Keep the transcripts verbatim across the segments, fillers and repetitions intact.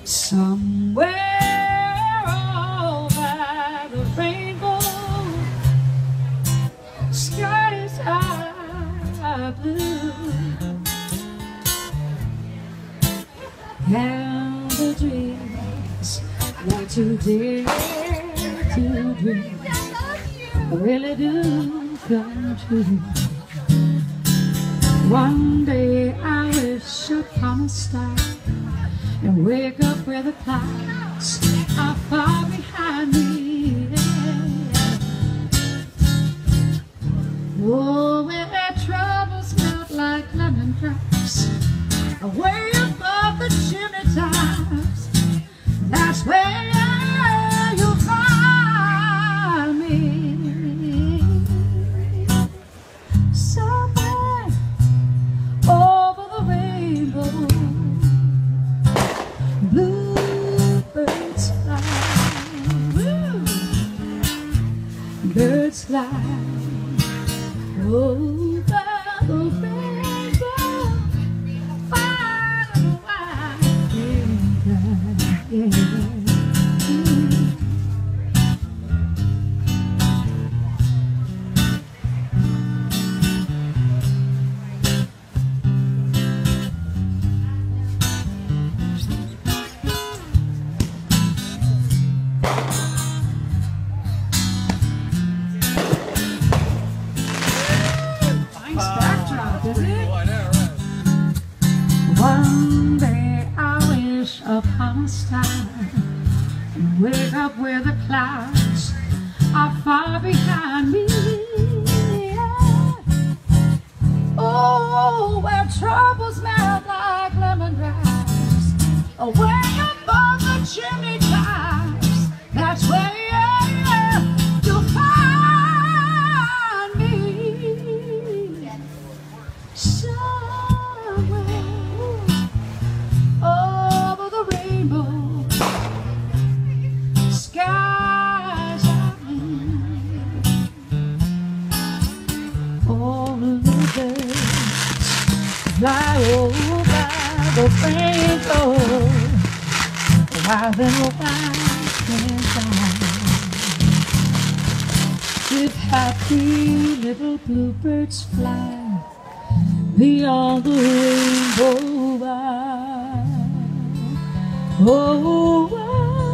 Somewhere over the rainbow, skies are blue, and the dreams that you dare to dream really do come true. One day I wish upon a star and wake up where the clouds are far behind me. Oh, where their troubles melt like lemon drops away above the chimney tops. That's where you'll find me. Somewhere over the rainbow, bluebirds fly, birds fly over the rainbow, far and wide, yeah, yeah. One day I wish upon a star and wake up where the clouds are far behind me. Oh, where troubles melt like lemon drops away above the chimney tops. That's where you'll find me. Somewhere over the rainbow, skies are blue, all the birds fly over the rainbow, while the white can't if happy little bluebirds fly beyond the rainbow. Oh, why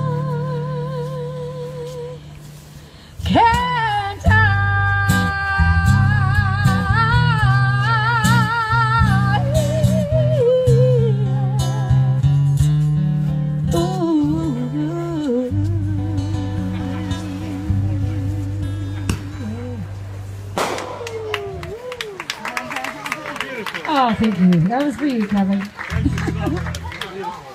can't I? Oh, thank you. That was for you, Kevin.